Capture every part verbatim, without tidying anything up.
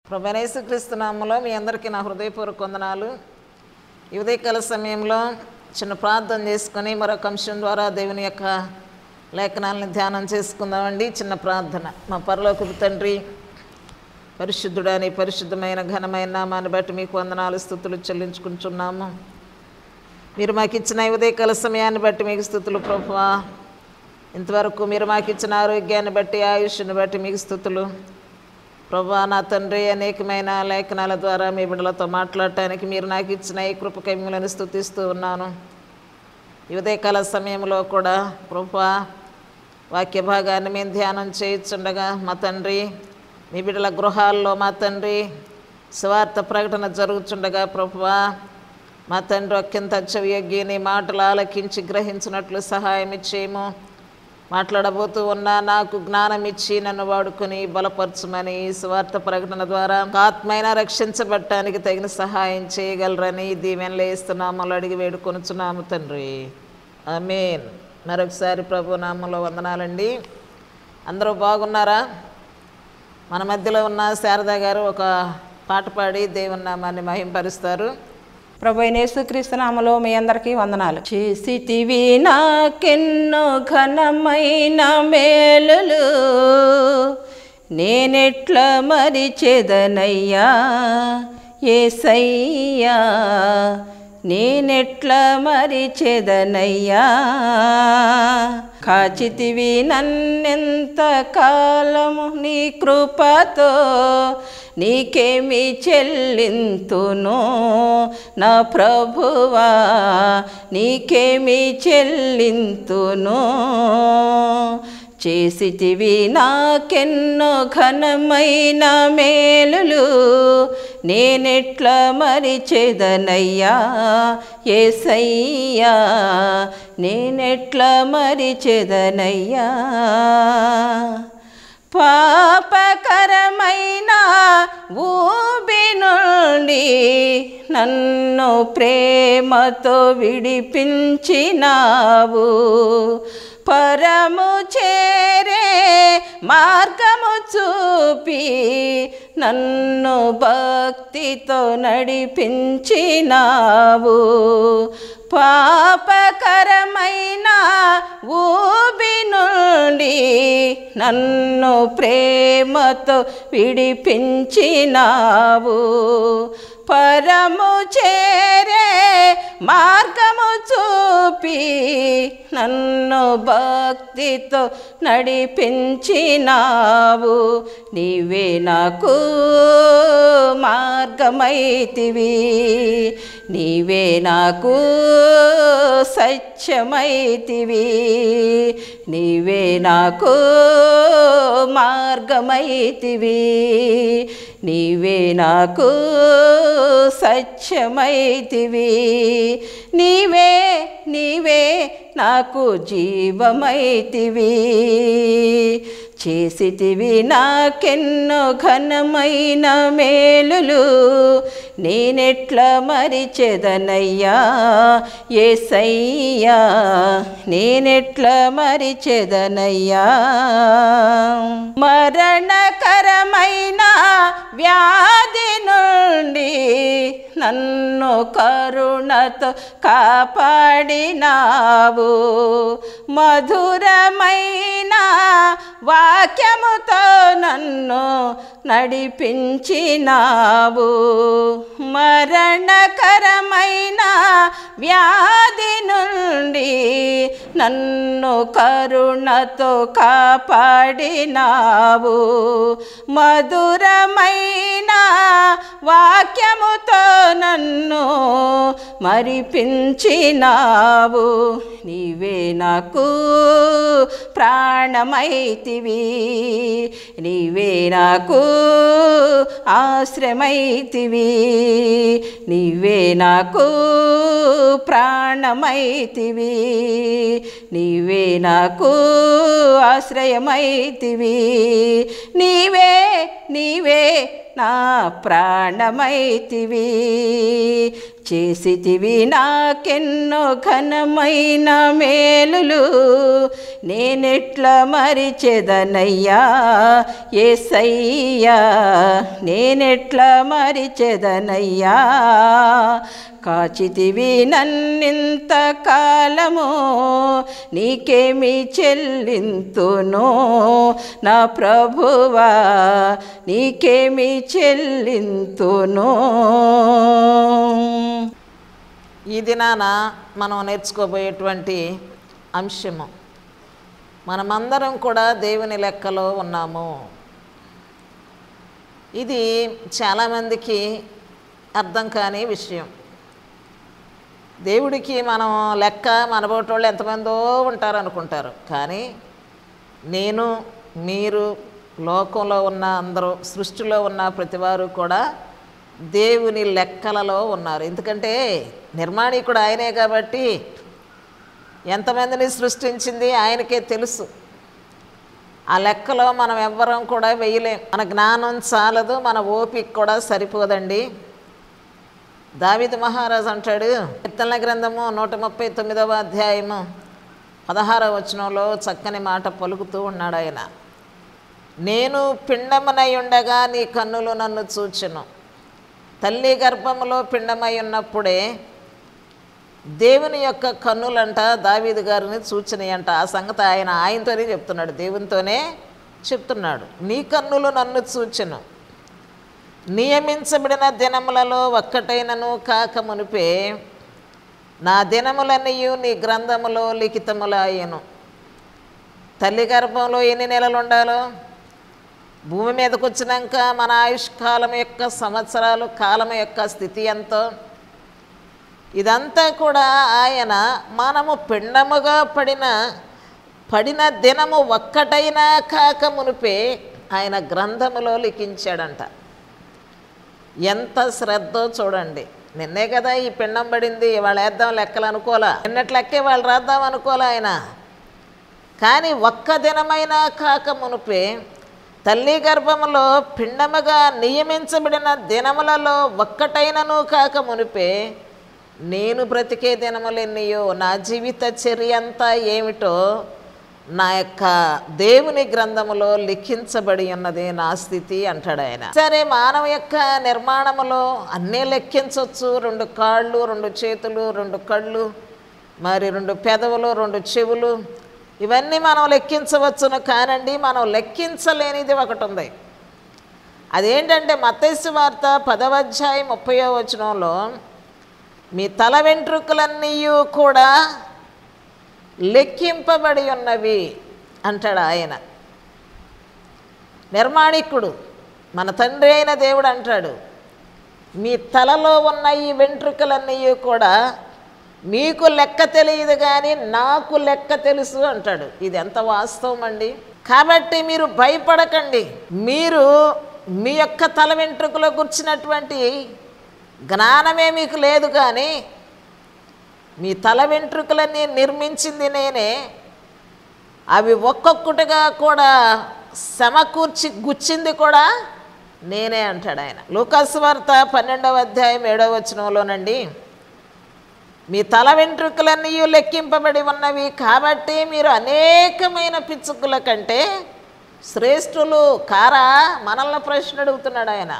ప్రభువైన యేసుక్రీస్తు నామములో మీ అందరికీ నా హృదయపూర్వక వందనాలు. ఈ ఉదయకాల సమయంలో చిన్న ప్రార్థన చేసుకొని మరొక అంశం ద్వారా దేవుని యొక్క లేఖనాలను ధ్యానం చేసుకుందామండి. చిన్న ప్రార్థన. మా పరలోకపు తండ్రి, పరిశుద్ధుడని పరిశుద్ధమైన ఘనమైన నామాన్ని బట్టి మీకు వందనాలు స్తుతులు చెల్లించుకుంటున్నాము. మీరు మాకు ఇచ్చిన ఈ ఉదయకాల సమయాన్ని బట్టి మీకు స్తుతులు ప్రభువా. ఇంతవరకు మీరు మాకు ఇచ్చిన ఆరోగ్యాన్ని బట్టి, ఆయుష్ని బట్టి మీకు స్తుతులు ప్రభువా. నా తండ్రి, అనేకమైన లేఖనాల ద్వారా మీ బిడ్డలతో మాట్లాడటానికి మీరు నాకు ఇచ్చిన ఈ కృపకై మిమ్మల్ని స్తుతిస్తూ ఉన్నాను. ఈ ఉదయకాల సమయంలో కూడా ప్రభువా వాక్య భాగాన్ని మేము ధ్యానం చేయించుండగా మా తండ్రి, మీ బిడ్డల గృహాల్లో మా తండ్రి స్వార్థ ప్రకటన జరుగుతుండగా ప్రభువా మా తండ్రి ఒక్కింత చెవియొగ్గి నీ మాటలు ఆలకించి గ్రహించినట్లు సహాయం ఇచ్చేయము. మాట్లాడబోతూ ఉన్నా నాకు జ్ఞానం ఇచ్చి నన్ను వాడుకొని బలపరచుమని స్వార్థ ప్రకటన ద్వారా ఆత్మైన రక్షించబడటానికి తగిన సహాయం చేయగలరని దీవెనలు ఇస్తున్నామని అడిగి వేడుకొనుచున్నాము తండ్రి. ఆమేన్. మరొకసారి ప్రభు నామంలో వందనాలండి. అందరూ బాగున్నారా? మన మధ్యలో ఉన్న శారదా గారు ఒక పాట పాడి దేవుని నామాన్ని మహింపరుస్తారు. ప్రభువైన యేసుక్రీస్తు నామములో మీ అందరికీ వందనాలు. చేసితివి నాకెన్నో ఘనమైన మేలులు, నేనెట్ల మరిచెదనయ్యా యేసయ్యా, నేనెట్ల మరిచెదనయ్యా. కాచితివి నన్నెంత కాలము నీ కృపతో, నీకేమి చెల్లింతును నా ప్రభువా, నీకేమి చెల్లింతును. చేసితివి నాకెన్నో ఘనమైన మేలులు, నేనెట్ల మరిచెదనయ్యా యేసయ్యా, నేనెట్ల మరిచెదనయ్యా. పాపకరమైన ఊబి నుండి నన్ను ప్రేమతో విడిపించినావు, పరము చేరే మార్గము చూపి నన్ను భక్తితో నడిపించినావు. పాపకరమైన ఊబి నుండి నన్ను ప్రేమతో విడిపించినావు, పరము చేరే మార్గము చూపి నన్ను భక్తితో నడిపించినావు. నీవే నాకు మార్గమైతివి, నీవే నాకు సత్యమైతివి, నీవే నాకు మార్గమైతివి, నీవే నాకు సత్యమైతివి, నీవే నీవే నాకు జీవమైతివి. చేసితివి నాకెన్నో ఘనమైన మేలులు, నేనెట్ల మరిచెదనయ్యా యేసయ్యా, నేనెట్ల మరిచెదనయ్యా. మరణకరమైన వ్యాధి నుండి నన్ను కరుణతో కాపాడినావు, మధురమైన వాక్యముతో నన్ను నడిపించినావు. మరణకరమైన వ్యాధి నుండి నన్ను కరుణతో కాపాడినావు, మధురమైన వాక్యముతో నన్ను మరిపించినావు. నీవే నాకు ప్రాణమైతివి, నీవే నాకు ఆశ్రమైతివి, నీవే నాకు ప్రాణమైతివి, నీవే నాకు ఆశ్రయమైతివి, నీవే నీవే నా ప్రాణమైతివి. చేసితివి నాకెన్నో ఘనమైన మేలులు, నేనెట్లా మరిచెదనయ్యా యేసయ్యా, నేనెట్లా మరిచెదనయ్యా. కాచితివి నన్నింత కాలము, నీకేమి చెల్లింతును నా ప్రభువా, నీకేమి చెల్లింతును. ఈ దినాన మనం నేర్చుకోబోయేటువంటి అంశము, మనమందరం కూడా దేవుని లెక్కలో ఉన్నాము. ఇది చాలామందికి అర్థం కాని విషయం. దేవుడికి మనం లెక్క, మనబోటోళ్ళు ఎంతమందో ఉంటారనుకుంటారు. కానీ నేను, మీరు, లోకంలో ఉన్న అందరూ, సృష్టిలో ఉన్న ప్రతివారు కూడా దేవుని లెక్కలలో ఉన్నారు. ఎందుకంటే నిర్మాణికుడు ఆయనే కాబట్టి ఎంతమందిని సృష్టించింది ఆయనకే తెలుసు. ఆ లెక్కలో మనం ఎవ్వరం కూడా వేయలేం. మన జ్ఞానం చాలదు, మన ఓపిక కూడా సరిపోదండి. దావీదు మహారాజు అంటాడు, కీర్తనల గ్రంథము నూట ముప్పై తొమ్మిదవ అధ్యాయము పదహారవ వచనంలో చక్కని మాట పలుకుతూ ఉన్నాడు ఆయన. నేను పిండమునై ఉండగా నీ కన్నులు నన్ను చూచెను. తల్లి గర్భములో పిండమై ఉన్నప్పుడే దేవుని యొక్క కన్నులంట దావీదు గారిని చూచినాయంట. ఆ సంగతి ఆయన ఆయనతోనే చెప్తున్నాడు, దేవునితోనే చెప్తున్నాడు. నీ కన్నులు నన్ను చూచెను, నియమించబడిన దినములలో ఒక్కటైనను కాక మునిపే నా దినములన్నయు నీ గ్రంథములో లిఖితములాయెను. తల్లి గర్భంలో ఎన్ని నెలలు ఉండాలో, భూమి మీదకి వచ్చినాక మన ఆయుష్కాలం యొక్క సంవత్సరాలు, కాలం యొక్క స్థితి ఎంతో, ఇదంతా కూడా ఆయన మనము పిండముగా పడిన పడిన దినము ఒక్కటైనా కాక మునిపే ఆయన గ్రంథములో లిఖించాడంట. ఎంత శ్రద్ధో చూడండి. నిన్నే కదా ఈ పిండం పడింది, ఇవాళ వేద్దాం లెక్కలు అనుకోలే, నిన్నటి లెక్కే వాళ్ళు రాద్దాం అనుకోలే ఆయన. కానీ ఒక్క దినమైనా కాక మునిపే తల్లి గర్భములో పిండముగా నియమించబడిన దినములలో ఒక్కటైనను కాక మునిపే నేను బ్రతికే దినములు ఎన్నియో, నా జీవిత చర్య అంతా ఏమిటో నా యొక్క దేవుని గ్రంథములో లిఖించబడి ఉన్నది నా స్థితి అంటాడు ఆయన. సరే, మానవ యొక్క నిర్మాణములో అన్నీ లెక్కించవచ్చు. రెండు కాళ్ళు, రెండు చేతులు, రెండు కళ్ళు, మరి రెండు పెదవులు, రెండు చెవులు, ఇవన్నీ మనం లెక్కించవచ్చును. కానండి, మనం లెక్కించలేనిది ఒకటి ఉంది. అదేంటంటే మత్తయి సువార్త పదవ అధ్యాయం ముప్పైవ వచనంలో మీ తల వెంట్రుకలన్నీ కూడా లెక్కింపబడి ఉన్నవి అంటాడు ఆయన. నిర్మాణికుడు మన తండ్రి అయిన దేవుడు అంటాడు, మీ తలలో ఉన్న ఈ వెంట్రుకలన్నీ కూడా మీకు లెక్క తెలియదు కానీ నాకు లెక్క తెలుసు అంటాడు. ఇది ఎంత వాస్తవం అండి. కాబట్టి మీరు భయపడకండి. మీరు మీ యొక్క తల వెంట్రుకలో కూర్చున్నటువంటి జ్ఞానమే మీకు లేదు, కానీ మీ తల వెంట్రుకలన్నీ నిర్మించింది నేనే, అవి ఒక్కొక్కటిగా కూడా సమకూర్చి గుచ్చింది కూడా నేనే అంటాడు ఆయన. లూకాసు వార్త పన్నెండవ అధ్యాయం ఏడవ వచనంలోనండి, మీ తల వెంట్రుకలన్నీ లెక్కింపబడి ఉన్నవి కాబట్టి మీరు అనేకమైన పిచ్చుకల కంటే శ్రేష్ఠులు కారా? మనల్ని ప్రశ్న అడుగుతున్నాడు ఆయన.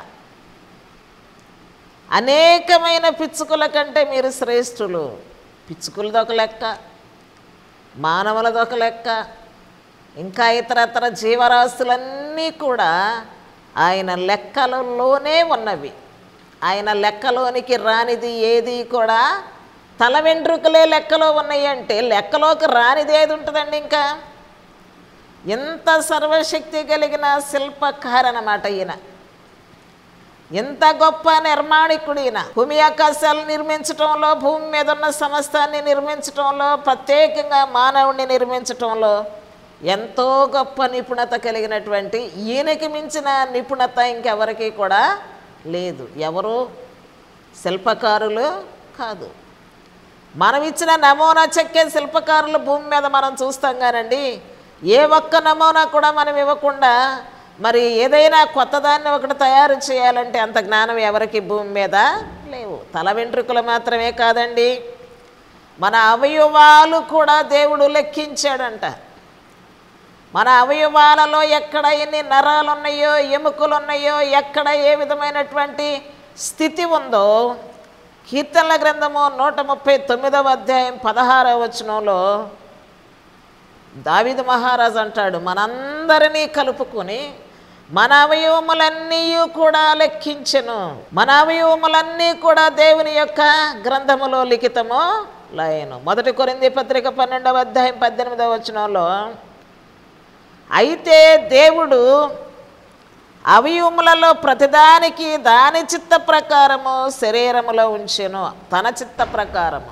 అనేకమైన పిచ్చుకల కంటే మీరు శ్రేష్ఠులు. పిచ్చుకలదొక లెక్క, మానవులదొక లెక్క, ఇంకా ఇతరతర జీవరాశులన్నీ కూడా ఆయన లెక్కలలోనే ఉన్నవి. ఆయన లెక్కలోనికి రానిది ఏది కూడా, తల వెంట్రుకలే లెక్కలో ఉన్నాయి అంటే లెక్కలోకి రానిది ఏది ఉంటుందండి? ఇంకా ఎంత సర్వశక్తి కలిగిన శిల్పకారనమాట ఈయన. ఎంత గొప్ప నిర్మాణికుడు ఈయన. భూమి ఆకాశాలు నిర్మించటంలో, భూమి మీద ఉన్న సమస్తాన్ని నిర్మించటంలో, ప్రత్యేకంగా మానవుడిని నిర్మించటంలో ఎంతో గొప్ప నిపుణత కలిగినటువంటి ఈయనకి మించిన నిపుణత ఇంకెవరికి కూడా లేదు. ఎవరు? శిల్పకారులు కాదు. మనం ఇచ్చిన నమూనా చెక్కే శిల్పకారులు భూమి మీద మనం చూస్తాం కానండి, ఏ ఒక్క నమూనా కూడా మనం ఇవ్వకుండా మరి ఏదైనా కొత్తదాన్ని ఒకటి తయారు చేయాలంటే అంత జ్ఞానం ఎవరికి భూమి మీద లేవు. తల వెంట్రుకలు మాత్రమే కాదండి, మన అవయవాలు కూడా దేవుడు లెక్కించాడంట. మన అవయవాలలో ఎక్కడ ఎన్ని నరాలు ఉన్నాయో, ఎముకలు ఉన్నాయో, ఎక్కడ ఏ విధమైనటువంటి స్థితి ఉందో కీర్తనల గ్రంథము నూట ముప్పై తొమ్మిదవ అధ్యాయం పదహారవ వచనంలో దావీదు మహారాజు అంటాడు, మనందరినీ కలుపుకొని మన అవయవములన్నీ కూడా లెక్కించెను, మన అవయవములన్నీ కూడా దేవుని యొక్క గ్రంథములో లిఖితము లాయను. మొదటి కొరింథీ పత్రిక పన్నెండవ అధ్యాయం పద్దెనిమిదవ వచనంలో, అయితే దేవుడు అవయవములలో ప్రతిదానికి దాని చిత్త ప్రకారము శరీరములో ఉంచెను. తన చిత్త ప్రకారము,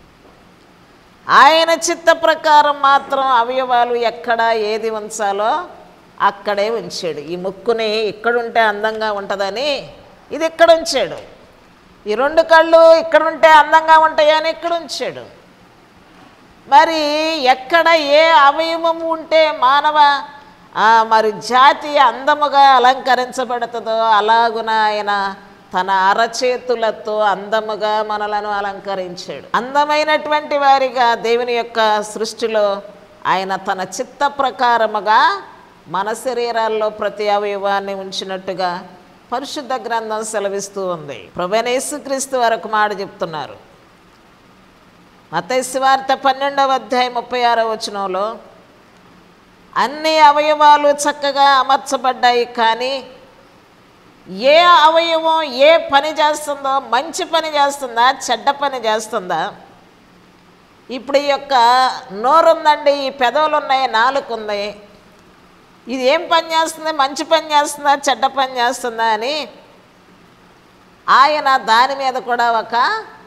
ఆయన చిత్త ప్రకారం మాత్రం అవయవాలు ఎక్కడ ఏది ఉంచాలో అక్కడే ఉంచాడు. ఈ ముక్కుని ఇక్కడుంటే అందంగా ఉంటుందని ఇది ఇక్కడ ఉంచాడు. ఈ రెండు కళ్ళు ఇక్కడుంటే అందంగా ఉంటాయని ఇక్కడ ఉంచాడు. మరి ఎక్కడ ఏ అవయవం ఉంటే మానవ మరి జాతి అందముగా అలంకరించబడుతుందో అలాగున ఆయన తన అరచేతులతో అందముగా మనలను అలంకరించాడు. అందమైనటువంటి వారిగా దేవుని యొక్క సృష్టిలో ఆయన తన చిత్త ప్రకారముగా మన శరీరాల్లో ప్రతి అవయవాన్ని ఉంచినట్టుగా పరిశుద్ధ గ్రంథం సెలవిస్తూ ఉంది. ప్రభువైన యేసుక్రీస్తు వారు ఒక మాట చెప్తున్నారు. మత్తయి సువార్త పన్నెండవ అధ్యాయం ముప్పై ఆరవ వచనంలో, అన్ని అవయవాలు చక్కగా అమర్చబడ్డాయి, కానీ ఏ అవయవం ఏ పని చేస్తుందో, మంచి పని చేస్తుందా చెడ్డ పని చేస్తుందా? ఇప్పుడు ఈ యొక్క నోరు ఉందండి, ఈ పెదవులు ఉన్నాయి, నాలుక ఉంది, ఇది ఏం పని చేస్తుంది? మంచి పని చేస్తుందా చెడ్డ పని చేస్తుందా అని ఆయన దాని మీద కూడా ఒక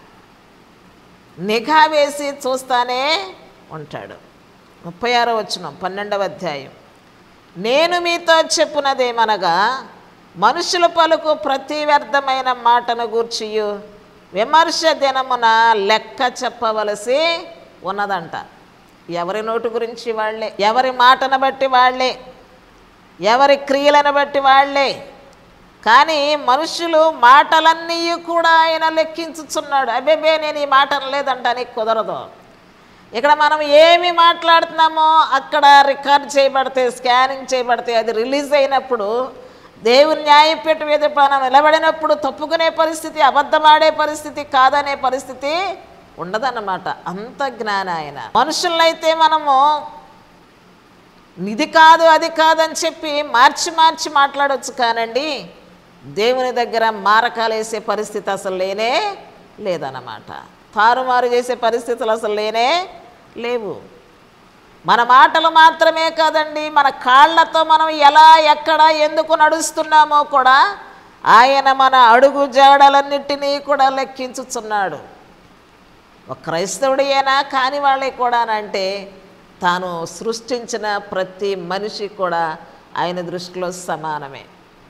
నిఘా వేసి చూస్తానే ఉంటాడు. ముప్పై ఆరో వచనం పన్నెండవ అధ్యాయం, నేను మీతో చెప్పునదేమనగా మనుషుల పలుకు ప్రతి వ్యర్థమైన మాటను గూర్చియు విమర్శ దినమున లెక్క చెప్పవలసి ఉన్నదంట. ఎవరి నోటు గురించి వాళ్ళే, ఎవరి మాటను బట్టి వాళ్ళే, ఎవరి క్రియలను బట్టి వాళ్ళే. కానీ మనుషులు మాటలన్నీ కూడా ఆయన లెక్కించుచున్నాడు. అబ్బేబే నేను ఈ మాట లేదంటానికి కుదరదు. ఇక్కడ మనం ఏమి మాట్లాడుతున్నామో అక్కడ రికార్డ్ చేయబడితే, స్కానింగ్ చేయబడితే, అది రిలీజ్ అయినప్పుడు దేవుని న్యాయపీఠం మీద మనం నిలబడినప్పుడు తప్పుకునే పరిస్థితి, అబద్ధమాడే పరిస్థితి, కాదనే పరిస్థితి ఉండదన్నమాట. అంత జ్ఞానం ఆయన. మనుషులైతే మనము ఇది కాదు అది కాదని చెప్పి మార్చి మార్చి మాట్లాడవచ్చు, కానండి దేవుని దగ్గర మారకాలు వేసే పరిస్థితి అసలు లేనే లేదన్నమాట. తారుమారు చేసే పరిస్థితులు అసలు లేనే లేవు. మన మాటలు మాత్రమే కాదండి, మన కాళ్ళతో మనం ఎలా ఎక్కడ ఎందుకు నడుస్తున్నామో కూడా ఆయన మన అడుగు జాడలన్నిటినీ కూడా లెక్కించుచున్నాడు. ఒక క్రైస్తవుడియేనా కాని వాళ్ళే కూడా అంటే తాను సృష్టించిన ప్రతి మనిషి కూడా ఆయన దృష్టిలో సమానమే.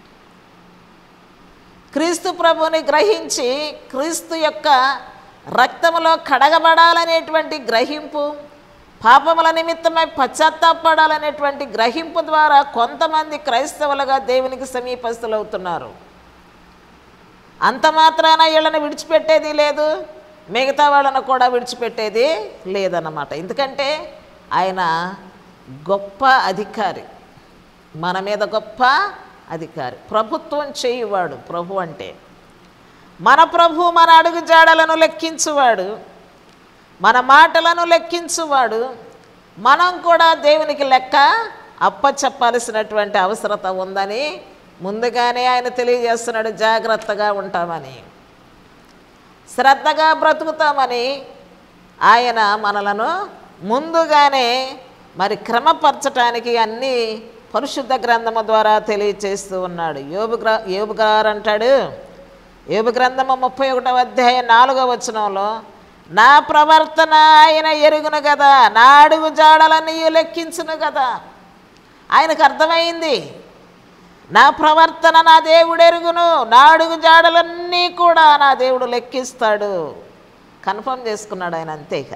క్రీస్తు ప్రభుని గ్రహించి క్రీస్తు యొక్క రక్తములో కడగబడాలనేటువంటి గ్రహింపు, పాపముల నిమిత్తమై పశ్చాత్తాపడాలనేటువంటి గ్రహింపు ద్వారా కొంతమంది క్రైస్తవులుగా దేవునికి సమీపస్తులవుతున్నారు. అంత మాత్రాన వీళ్ళని విడిచిపెట్టేది లేదు, మిగతా వాళ్ళను కూడా విడిచిపెట్టేది లేదన్నమాట. ఎందుకంటే ఆయన గొప్ప అధికారి, మన మీద గొప్ప అధికారి, ప్రభుత్వం చేయువాడు. ప్రభు అంటే మన ప్రభు మన అడుగు జాడలను లెక్కించువాడు, మన మాటలను లెక్కించువాడు. మనం కూడా దేవునికి లెక్క అప్పచెప్పాల్సినటువంటి అవసరత ఉందని ముందుగానే ఆయన తెలియజేస్తున్నాడు. జాగ్రత్తగా ఉంటామని, శ్రద్ధగా బ్రతుకుతామని ఆయన మనలను ముందుగానే మరి క్రమపరచటానికి అన్నీ పరిశుద్ధ గ్రంథము ద్వారా తెలియచేస్తూ ఉన్నాడు. యోబు గ్ర యోబు గారు అంటాడు, యోబు గ్రంథము ముప్పై ఒకటవ అధ్యాయం నాలుగవ వచనంలో, నా ప్రవర్తన ఆయన ఎరుగును కదా, నా అడుగు జాడలన్నీ లెక్కించును కదా. ఆయనకు అర్థమైంది, నా ప్రవర్తన నా దేవుడు ఎరుగును, నా అడుగు జాడలన్నీ కూడా నా దేవుడు లెక్కిస్తాడు. కన్ఫర్మ్ చేసుకున్నాడు ఆయన. అంతేక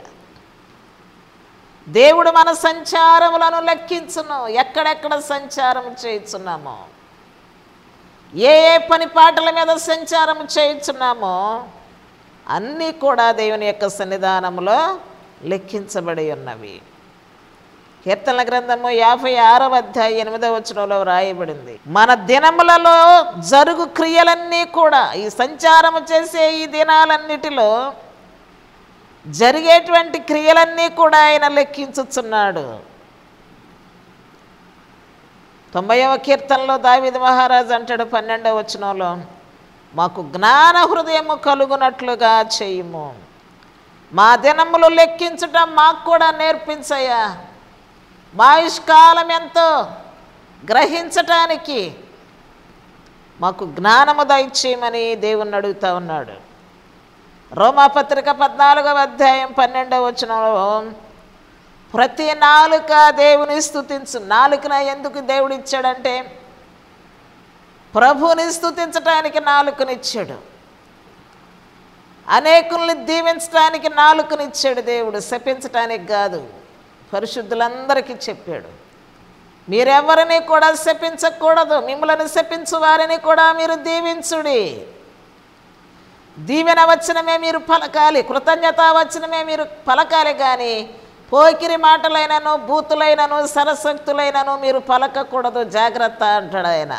దేవుడు మన సంచారములను లెక్కించును. ఎక్కడెక్కడ సంచారం చేయుచున్నామో, ఏ ఏ పని పాటల మీద సంచారం చేయుచున్నామో అన్నీ కూడా దేవుని యొక్క సన్నిధానంలో లెక్కించబడి ఉన్నవి. కీర్తనల గ్రంథము యాభై ఆరవ అధ్యాయం ఎనిమిదవ వచనంలో వ్రాయబడింది, మన దినములలో జరుగు క్రియలన్నీ కూడా, ఈ సంచారము చేసే ఈ దినాలన్నిటిలో జరిగేటువంటి క్రియలన్నీ కూడా ఆయన లెక్కించుచున్నాడు. తొంభైవ కీర్తనలో దావీదు మహారాజు అంటాడు పన్నెండవ వచనంలో, మాకు జ్ఞాన హృదయము కలుగునట్లుగా చేయుము, మా దినములు లెక్కించటం మాకు కూడా నేర్పించయ్యా, మా ఆయుష్కాలం ఎంతో గ్రహించటానికి మాకు జ్ఞానము దయచేయమని దేవుణ్ణి అడుగుతూ ఉన్నాడు. రోమాపత్రిక పద్నాలుగవ అధ్యాయం పన్నెండవ వచనంలో, ప్రతి నాలుక దేవుని స్తుతించు. నాలుకన ఎందుకు దేవుడు ఇచ్చాడంటే ప్రభువుని స్తుతించటానికి నాలుకనిచ్చాడు, అనేకుల్ని దీవించడానికి నాలుకనిచ్చాడు దేవుడు, శపించటానికి కాదు. పరిశుద్ధులందరికీ చెప్పాడు, మీరెవరిని కూడా శపించకూడదు, మిమ్మల్ని శపించు వారిని కూడా మీరు దీవించుడి. దీవెన వచనమే మీరు పలకాలి, కృతజ్ఞత వచనమే మీరు పలకాలి, కానీ పోకిరి మాటలైనను బూతులైనను సరసక్తులైనను మీరు పలకకూడదు, జాగ్రత్త అంటాడు ఆయన.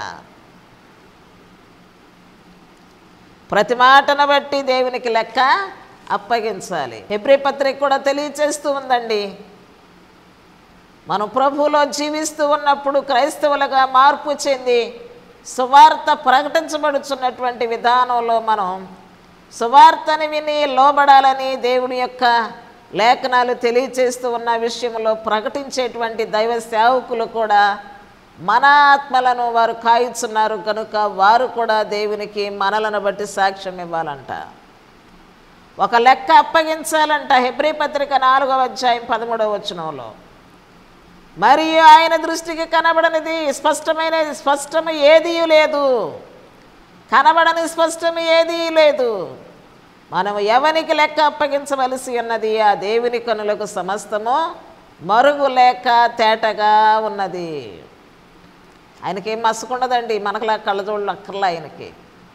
ప్రతి మాటను బట్టి దేవునికి లెక్క అప్పగించాలి. హెబ్రీ పత్రిక కూడా తెలియచేస్తూ ఉందండి, మనం ప్రభువులో జీవిస్తూ ఉన్నప్పుడు క్రైస్తవులుగా మార్పు చెంది సువార్త ప్రకటించబడుచున్నటువంటి విధానంలో మనం సువార్తని విని లోబడాలని దేవుని యొక్క లేఖనాలు తెలియచేస్తూ ఉన్న విషయంలో ప్రకటించేటువంటి దైవ సేవకులు కూడా మన ఆత్మలను వారు కాయుచున్నారు కనుక వారు కూడా దేవునికి మనలను బట్టి సాక్ష్యం ఇవ్వాలంట, ఒక లెక్క అప్పగించాలంట. హెబ్రీ పత్రిక నాలుగవ అధ్యాయం పదమూడవ వచనంలో, మరియు ఆయన దృష్టికి కనబడనిది స్పష్టమైనది స్పష్టము ఏదీ లేదు, కనబడని స్పష్టము ఏదీ లేదు. మనం ఎవనికి లెక్క అప్పగించవలసి ఉన్నది, ఆ దేవుని కనులకు సమస్తము మరుగు లేక తేటగా ఉన్నది. ఆయనకేం మసకుండదండి, మనకులా కళ్ళజోళ్ళు అక్కర్లా. ఆయనకి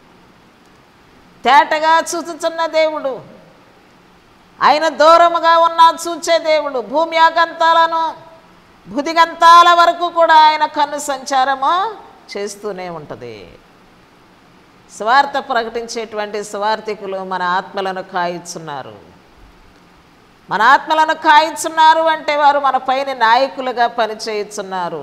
తేటగా చూచుచున్న దేవుడు, ఆయన దూరముగా ఉన్న చూచే దేవుడు. భూమి ఆగంతాలను భుదిగంతాల వరకు కూడా ఆయన కన్ను సంచారము చేస్తూనే ఉంటుంది. స్వార్థ ప్రకటించేటువంటి స్వార్థికులు మన ఆత్మలను కాయిస్తున్నారు. మన ఆత్మలను కాయిస్తున్నారు అంటే వారు మన పైన నాయకులుగా పనిచేయుచున్నారు.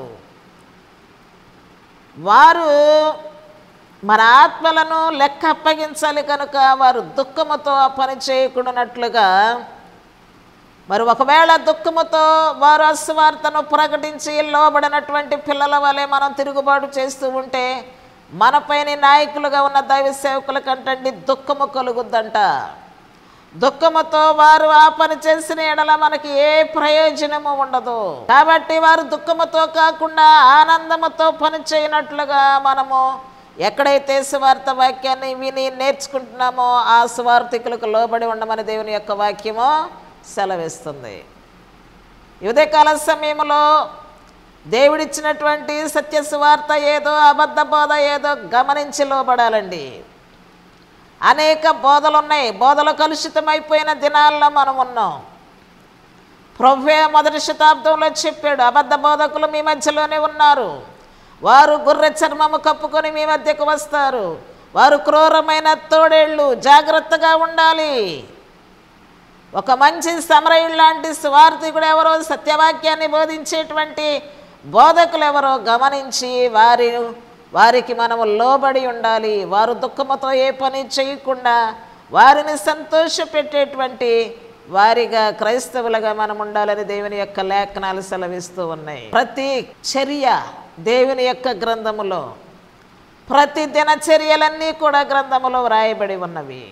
వారు మన ఆత్మలను లెక్క అప్పగించాలి కనుక వారు దుఃఖముతో ఆ పని చేయకుండానట్లుగా, మరి ఒకవేళ దుఃఖముతో వారు అస్వార్థను ప్రకటించి లోబడినటువంటి పిల్లల వలె మనం తిరుగుబాటు చేస్తూ ఉంటే మనపైన నాయకులుగా ఉన్న దైవ సేవకుల కంటండి దుఃఖము కలుగుద్దంట. దుఃఖముతో వారు ఆ పని చేసిన ఎడల మనకి ఏ ప్రయోజనము ఉండదు. కాబట్టి వారు దుఃఖముతో కాకుండా ఆనందముతో పని చేయనట్లుగా మనము ఎక్కడైతే సువార్త వాక్యాన్ని విని నేర్చుకుంటున్నామో ఆ సువార్థికులకు లోబడి ఉండమని దేవుని యొక్క వాక్యము సెలవిస్తుంది. ఉదయకాల సమయంలో దేవుడిచ్చినటువంటి సత్య సువార్త ఏదో అబద్ధ బోధ ఏదో గమనించి లోబడాలండి. అనేక బోధలు ఉన్నాయి, బోధలు కలుషితమైపోయిన దినాల్లో మనం ఉన్నాం. ప్రభువే మొదటి శతాబ్దంలో చెప్పాడు, అబద్ధ బోధకులు మీ మధ్యలోనే ఉన్నారు, వారు గొర్రె చర్మము కప్పుకొని మీ మధ్యకు వస్తారు, వారు క్రూరమైన తోడేళ్ళు, జాగ్రత్తగా ఉండాలి. ఒక మంచి సమరయుడు లాంటి స్వార్థికుడు ఎవరో, సత్యవాక్యాన్ని బోధించేటువంటి బోధకులు ఎవరో గమనించి వారి వారికి మనము లోబడి ఉండాలి. వారు దుఃఖముతో ఏ పని చేయకుండా వారిని సంతోషపెట్టేటువంటి వారిగా క్రైస్తవులుగా మనం ఉండాలని దేవుని యొక్క లేఖనాలు సెలవిస్తూ ఉన్నాయి. ప్రతి చర్య దేవుని యొక్క గ్రంథములో, ప్రతి దినచర్యలన్నీ కూడా గ్రంథములో వ్రాయబడి ఉన్నవి.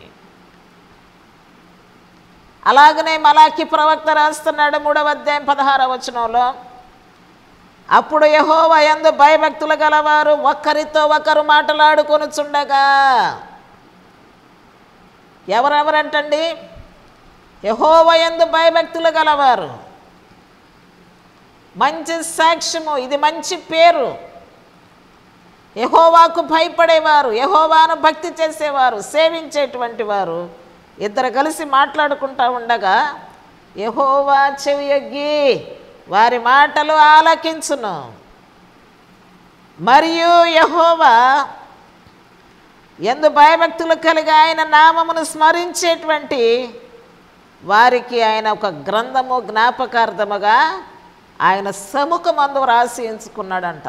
అలాగనే మలాకి ప్రవక్త రాస్తున్నాడు మూడవ అధ్యాయం పదహారవ వచనంలో, అప్పుడు యెహోవా యందు భయభక్తులు గలవారు ఒకరితో ఒకరు మాట్లాడుకొనుచుండగా. ఎవరెవరంటండి? యెహోవా యందు భయభక్తులు గలవారు. మంచి సాక్ష్యము, ఇది మంచి పేరు. యెహోవాకు భయపడేవారు, యెహోవాను భక్తి చేసేవారు, సేవించేటువంటి వారు ఇద్దరు కలిసి మాట్లాడుకుంటూ ఉండగా యెహోవా చెవియొగ్గి వారి మాటలు ఆలకించును. మరియు యెహోవా యందు భయభక్తులు కలిగి ఆయన నామమును స్మరించేటువంటి వారికి ఆయన ఒక గ్రంథము జ్ఞాపకార్థముగా ఆయన సముఖమందు రాసి ఎంచుకున్నాడంట.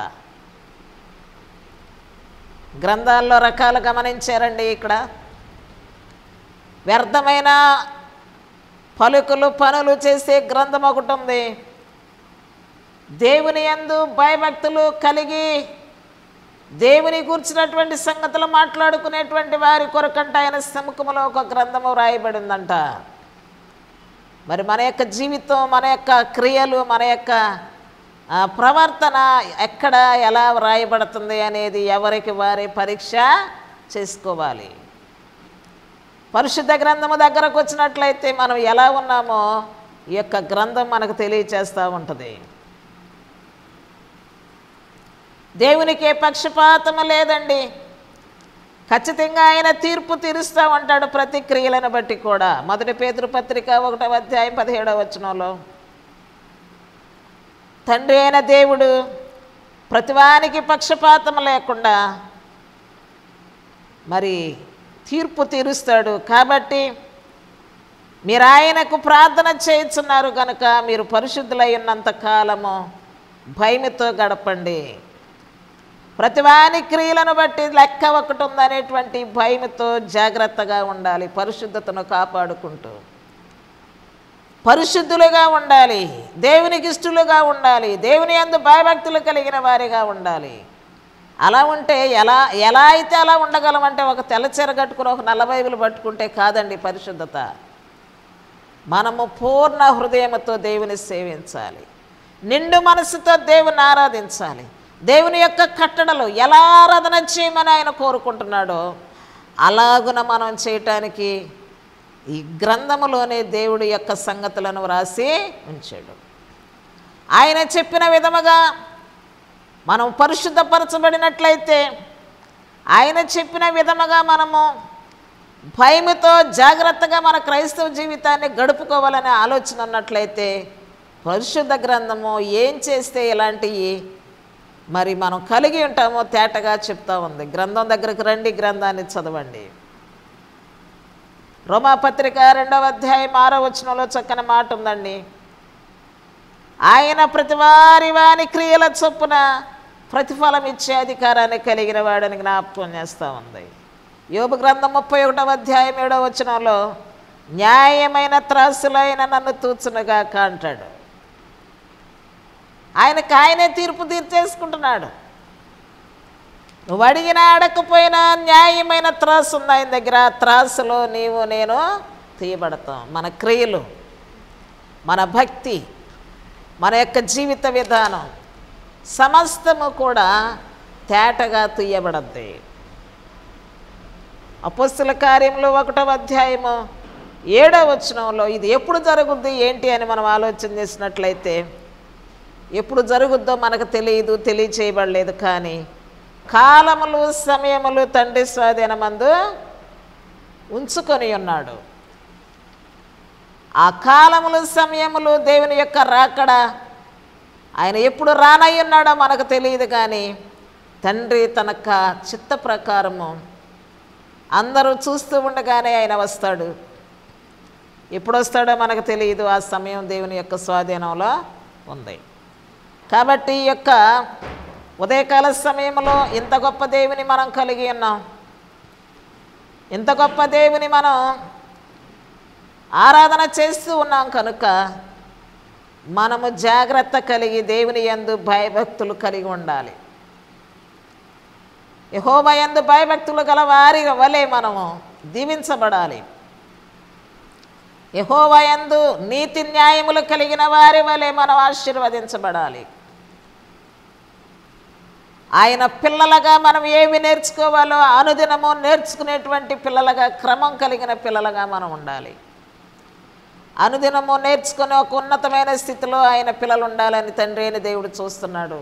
గ్రంథాల్లో రకాలు గమనించారండి. ఇక్కడ వ్యర్థమైన పలుకులు పనులు చేసే గ్రంథం ఒకటి ఉంది. దేవుని యందు భయభక్తులు కలిగి దేవుని కూర్చున్నటువంటి సంగతులు మాట్లాడుకునేటువంటి వారి కొరకంట ఆయన సముఖంలో ఒక గ్రంథము రాయబడిందంట. మరి మన యొక్క జీవితం, మన యొక్క క్రియలు, మన యొక్క ప్రవర్తన ఎక్కడ ఎలా వ్రాయబడుతుంది అనేది ఎవరికి వారి పరీక్ష చేసుకోవాలి. పరిశుద్ధ గ్రంథము దగ్గరకు వచ్చినట్లయితే మనం ఎలా ఉన్నామో ఈ యొక్క గ్రంథం మనకు తెలియచేస్తూ ఉంటుంది. దేవునికి పక్షపాతము లేదండి. ఖచ్చితంగా ఆయన తీర్పు తీరుస్తూ ఉంటాడు ప్రతి క్రియలను బట్టి కూడా. మొదటి పేతురు పత్రిక ఒకటవ అధ్యాయం పదిహేడవ వచనంలో తండ్రి అయిన దేవుడు ప్రతివానికి పక్షపాతం లేకుండా మరి తీర్పు తీరుస్తాడు. కాబట్టి మీరు ఆయనకు ప్రార్థన చేయుచున్నారు కనుక మీరు పరిశుద్ధులై ఉన్నంత కాలము భయముతో గడపండి. ప్రతివాని క్రియలను బట్టి లెక్క ఒకటి ఉందనేటువంటి భయముతో జాగ్రత్తగా ఉండాలి. పరిశుద్ధతను కాపాడుకుంటూ పరిశుద్ధులుగా ఉండాలి, దేవునికి ఇష్టలుగా ఉండాలి, దేవుని యందు భయభక్తులు కలిగిన వారిగా ఉండాలి. అలా ఉంటే ఎలా ఎలా అయితే అలా ఉండగలమంటే ఒక తెల్లచీర కట్టుకుని ఒక నల్ల బైబిల్ పట్టుకుంటే కాదండి పరిశుద్ధత. మనము పూర్ణ హృదయముతో దేవుని సేవించాలి, నిండు మనసుతో దేవుని ఆరాధించాలి. దేవుని యొక్క కట్టడలు ఎలా ఆరాధన చేయమని ఆయన కోరుకుంటున్నాడో అలాగున మనం చేయటానికి ఈ గ్రంథములోనే దేవుడి యొక్క సంగతులను వ్రాసి ఉంచాడు. ఆయన చెప్పిన విధముగా మనం పరిశుద్ధపరచబడినట్లయితే, ఆయన చెప్పిన విధముగా మనము భయముతో జాగ్రత్తగా మన క్రైస్తవ జీవితాన్ని గడుపుకోవాలనే ఆలోచన ఉన్నట్లయితే పరిశుద్ధ గ్రంథము ఏం చేస్తే ఇలాంటివి మరి మనం కలిగి ఉంటామో తేటగా చెప్తా ఉంది. గ్రంథం దగ్గరికి రండి, గ్రంథాన్ని చదవండి. రోమాపత్రిక రెండవ అధ్యాయం ఆరో వచనంలో చక్కని మాట ఉందండి. ఆయన ప్రతివారి వాని క్రియల చొప్పున ప్రతిఫలం ఇచ్చే అధికారాన్ని కలిగిన వాడని జ్ఞాపకం చేస్తూ ఉంది. యోబు గ్రంథం ముప్పై ఒకటవ అధ్యాయం ఏడవ వచనంలో న్యాయమైన త్రాసులైన నన్ను తూచునుగాక అంటాడు. ఆయనకు ఆయనే తీర్పు తీర్చేసుకుంటున్నాడు. నువ్వు అడిగినా అడగకపోయినా న్యాయమైన త్రాసు ఉంది ఆయన దగ్గర. త్రాసులో నీవు నేను తీయబడతాం. మన క్రియలు, మన భక్తి, మన యొక్క జీవిత విధానం సమస్తము కూడా తేటగా తీయబడద్ది. అపోస్తుల కార్యములు ఒకటవ అధ్యాయము ఏడవ వచనంలో ఇది ఎప్పుడు జరుగుద్ది ఏంటి అని మనం ఆలోచన చేసినట్లయితే, ఎప్పుడు జరుగుద్దో మనకు తెలియదు, తెలియచేయబడలేదు. కానీ కాలములు సమయములు తండ్రి స్వాధీనమందు ఉంచుకొని ఉన్నాడు. ఆ కాలములు సమయములు దేవుని యొక్క రాకడ ఆయన ఎప్పుడు రానై ఉన్నాడో మనకు తెలియదు. కానీ తండ్రి తన చిత్త ప్రకారము అందరూ చూస్తూ ఉండగానే ఆయన వస్తాడు. ఎప్పుడు వస్తాడో మనకు తెలియదు. ఆ సమయం దేవుని యొక్క స్వాధీనంలో ఉంది. కాబట్టి ఈ యొక్క ఉదయకాల సమయంలో ఇంత గొప్ప దేవుని మనం కలిగి ఉన్నాం. ఇంత గొప్ప దేవుని మనం ఆరాధన చేస్తూ ఉన్నాం కనుక మనము జాగ్రత్త కలిగి దేవుని యందు భయభక్తులు కలిగి ఉండాలి. యెహోవా యందు భయభక్తులు గల వారి వలె మనము దీవించబడాలి. యెహోవా యందు నీతి న్యాయములు కలిగిన వారి వలె మనం ఆశీర్వదించబడాలి. ఆయన పిల్లలుగా మనం ఏమి నేర్చుకోవాలో అనుదినము నేర్చుకునేటువంటి పిల్లలుగా, క్రమం కలిగిన పిల్లలుగా మనం ఉండాలి. అనుదినము నేర్చుకునే ఒక ఉన్నతమైన స్థితిలో ఆయన పిల్లలు ఉండాలని తండ్రి అయిన దేవుడు చూస్తున్నాడు.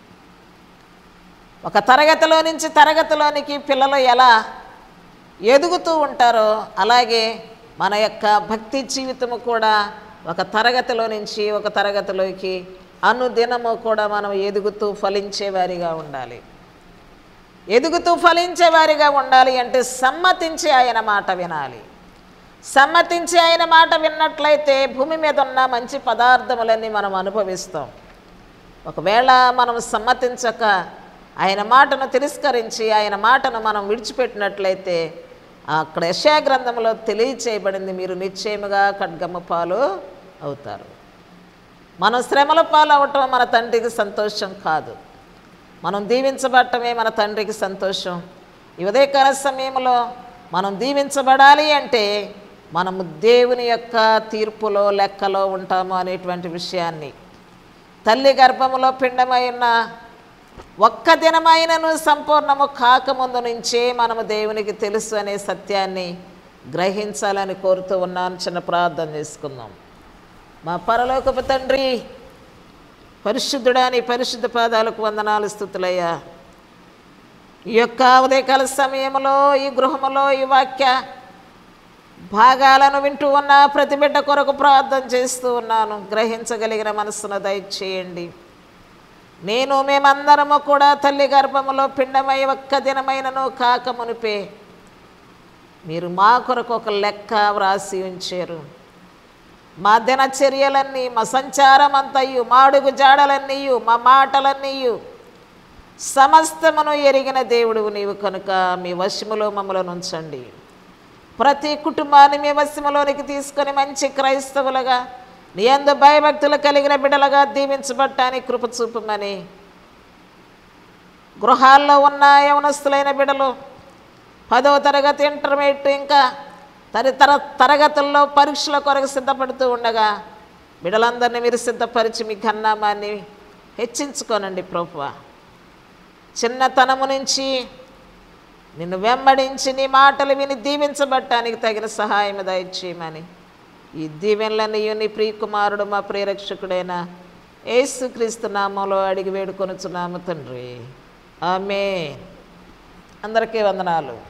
ఒక తరగతిలో నుంచి తరగతిలోనికి పిల్లలు ఎలా ఎదుగుతూ ఉంటారో అలాగే మన యొక్క భక్తి జీవితము కూడా ఒక తరగతిలో నుంచి ఒక తరగతిలోకి అనుదినము కూడా మనం ఎదుగుతూ ఫలించేవారిగా ఉండాలి. ఎదుగుతూ ఫలించేవారిగా ఉండాలి అంటే సమ్మతించి ఆయన మాట వినాలి. సమ్మతించి ఆయన మాట విన్నట్లయితే భూమి మీద ఉన్న మంచి పదార్థములన్నీ మనం అనుభవిస్తాం. ఒకవేళ మనం సమ్మతించక ఆయన మాటను తిరస్కరించి ఆయన మాటను మనం విడిచిపెట్టినట్లయితే అక్కడ యెషయా గ్రంథంలో తెలియచేయబడింది, మీరు నిశ్చయముగా ఖడ్గము పాలు అవుతారు. మనం శ్రమల పాలు అవటం మన తండ్రికి సంతోషం కాదు, మనం దీవించబడటమే మన తండ్రికి సంతోషం. ఈ ఉదయకాల సమయంలో మనం దీవించబడాలి అంటే మనము దేవుని యొక్క తీర్పులో లెక్కలో ఉంటాము అనేటువంటి విషయాన్ని, తల్లి గర్భములో పిండమై ఉన్న ఒక్క దినమైనను సంపూర్ణము కాకముందు నుంచే మనము దేవునికి తెలుసు అనే సత్యాన్ని గ్రహించాలని కోరుతూ ఉన్నాను. చిన్న ప్రార్థన చేసుకుందాం. మా పరలోకపు తండ్రి, పరిశుద్ధుడా, నీ పరిశుద్ధ పాదాలకు వందనాలు స్తుతులయ్యా. ఈ యొక్క ఉదయకాల సమయంలో ఈ గృహములో ఈ వాక్య భాగాలను వింటూ ఉన్న ప్రతి బిడ్డ కొరకు ప్రార్థన చేస్తూ ఉన్నాను. గ్రహించగలిగిన మనస్సును దయచేయండి. నేను మేమందరము కూడా తల్లి గర్భములో పిండమై ఒక్క దినమైనను కాకమునిపే మీరు మా కొరకు ఒక లెక్క వ్రాసి ఉంచారు. మా దినచర్యలన్నీ, మా సంచారం అంతయు, మా అడుగు జాడలన్నీయు, మా మాటలన్నీయు సమస్తమును ఎరిగిన దేవుడువు నీవు కనుక మీ వశములో మమ్మలను ఉంచండి. ప్రతి కుటుంబాన్ని మీ వశములోనికి తీసుకొని మంచి క్రైస్తవులుగా, నీ యందు భయభక్తులు కలిగిన బిడ్డలుగా దీవించబడటానికి కృప చూపమని, గృహాల్లో ఉన్న యవనస్తులైన బిడ్డలు పదవ తరగతి, ఇంటర్మీడియట్, ఇంకా తదితర తరగతుల్లో పరీక్షల కొరకు సిద్ధపడుతూ ఉండగా బిడ్డలందరినీ మీరు సిద్ధపరిచి మీ ఘన్నామాన్ని హెచ్చించుకోనండి ప్రభువా. చిన్నతనము నుంచి నిన్ను వెంబడించి నీ మాటలు విని దీవించబడటానికి తగిన సహాయం దయచేయమని ఈ దీవెనలన్నీ నీ ప్రియకుమారుడు మా ప్రియరక్షకుడైన యేసుక్రీస్తు నామంలో అడిగి వేడుకొనుచున్నాము తండ్రి. ఆమేన్. అందరికీ వందనాలు.